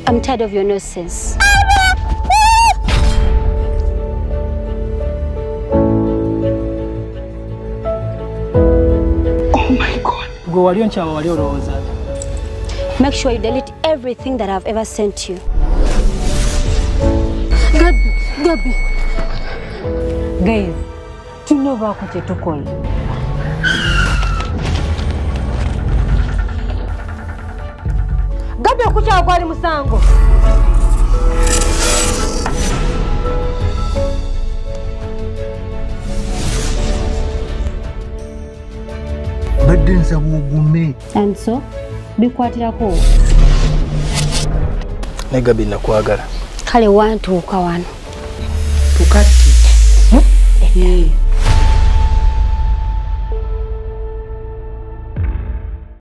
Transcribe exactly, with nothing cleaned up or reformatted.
I'm tired of your nonsense. Oh my God. Go wali onchawa wali oloza. Make sure you delete everything that I've ever sent you. Gabi, Gabi. Guys, you know what I'm to call. Gabi okucha gwali musango. Badenza bugume. And so, bikwatirako. Ne Gabi nakwagala. Kale wantu ukawano. Tukati. Eh.